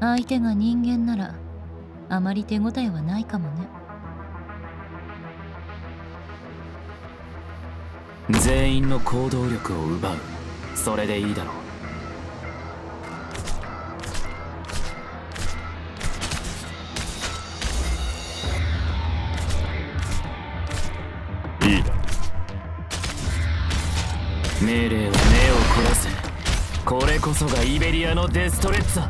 相手が人間ならあまり手応えはないかもね。 全員の行動力を奪う。それでいいだろう。いいだ。 命令は目を凝らせ。これこそがイベリアのデストレッツァ。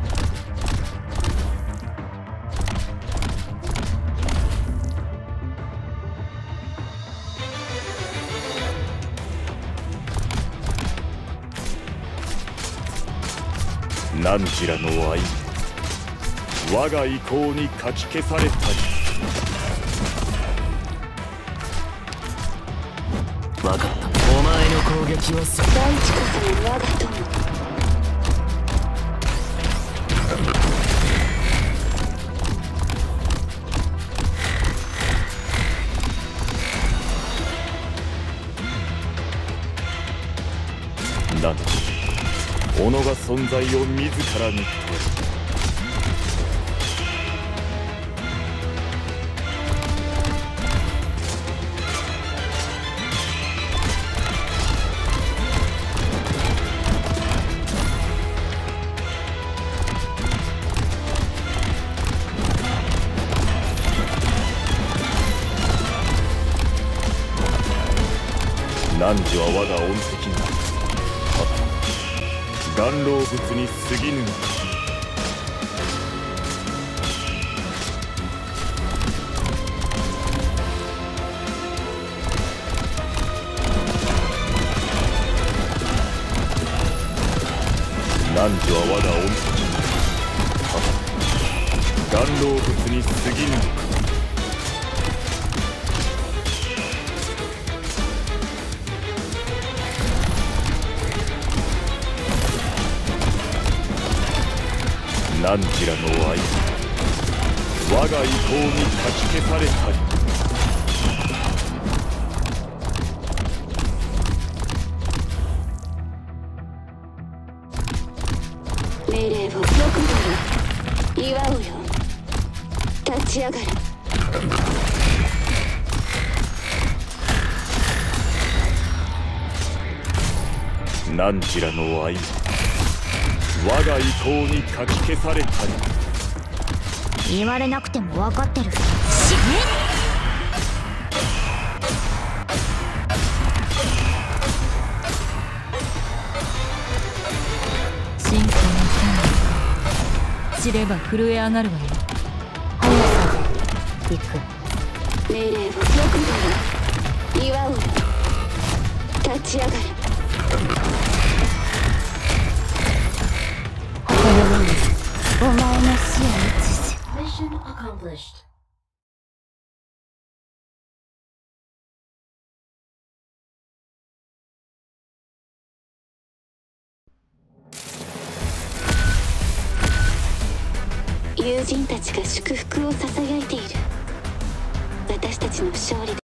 汝らの愛、我が意向にかき消されたり。 分かった。お前の攻撃は大地こそ我が友。 汝、己が存在を自らに問え。汝は我が恩敵なり。岩老物に過ぎぬが。汝は我が恩敵なり。岩老物に過ぎぬのか。汝らの愛、我が意向にかき消されたり。 命令をよくぞよ。祝うよ。立ち上がる。 汝らの愛、我が意向にかき消されたり。 言われなくても分かってる。死ね。 信仰の権利知れば震え上がるわよ。 速さで行く。 命令をよくぞよ。祝うよ。立ち上がる。 お前の死を移す。 Mission accomplished. 友人たちが祝福をささやいている。私たちの勝利